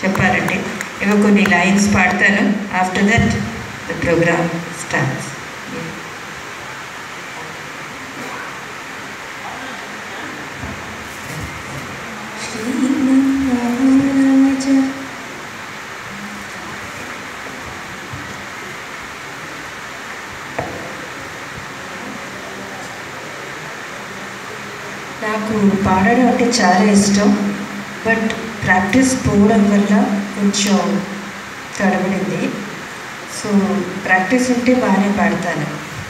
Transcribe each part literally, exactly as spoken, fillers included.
చెప్పారండి. ఇవి కొన్ని లైన్స్ పాడతాను. After that the programme starts. నాకు పాడడం అంటే చాలా ఇష్టం. బట్ ప్రాక్టీస్ పోవడం వల్ల కొంచెం తడబడింది. సో ప్రాక్టీస్ ఉంటే బాగానే పాడతాను.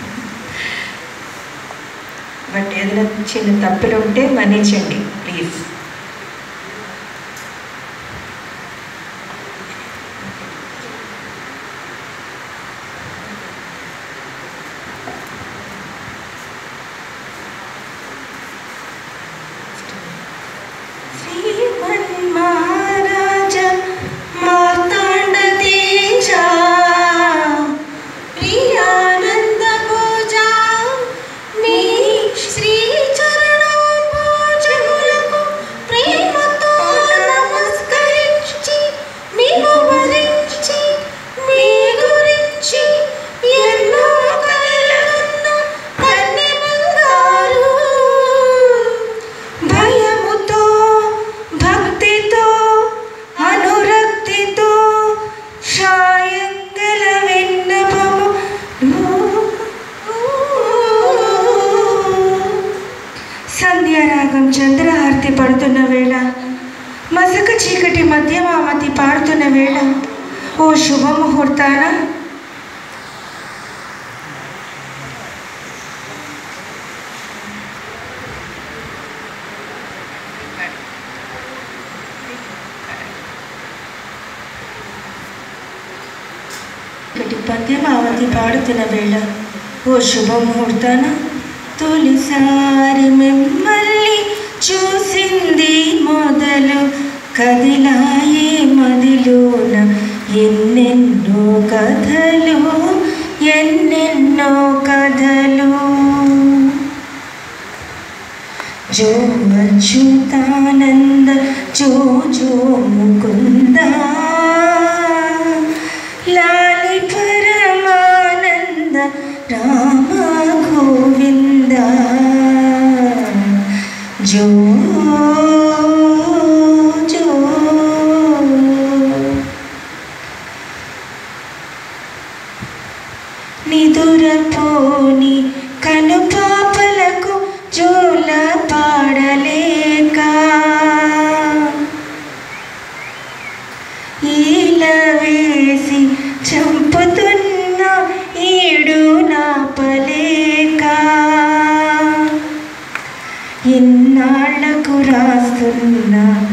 బట్ ఏదైనా చిన్న తప్పులు ఉంటే మన్నించండి ప్లీజ్. సంధ్యారాగం చంద్రహారతి పడుతున్న వేళ, మసక చీకటి మధ్యమామతి పాడుతున్న వేళ, ఓ శుభముహూర్తాన మధ్యమావతి పాడుతున్న వేళ, ఓ శుభముహూర్తాన తొలిసారి మిమ్మల్ని చూసింది మొదలు, కదిలాయే మదిలోన ఎన్నెన్నో కథలు, ఎన్నెన్నో కథలు. జో అచ్యుతానంద జో జో ముకుంద, లాలి పరమానంద రామ గోవింద, జో జో. నిదురపోని కనుపాపలకు జోల పాడలేక, ఈల వేసి చంపుతున్న ఈడు నాపలేక, ఎన్నాళ్లకు రాస్తున్న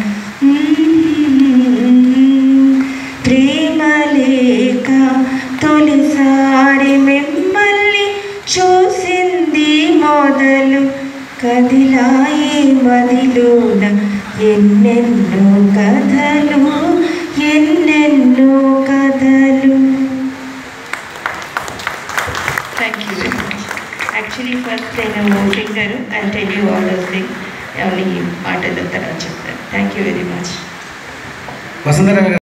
ప్రేమ లేక, తొలిసారి మిమ్మల్ని చూసింది మొదలు, కదిలాయే మదిలోన ఎన్నెన్నో కథలు, ఎన్నెన్నో కథలు. Thank you very much. Actually first నేను singer and tell you all those things. Only మాటల తర్వాత చెప్తాను. Thank you very much. Vasundhara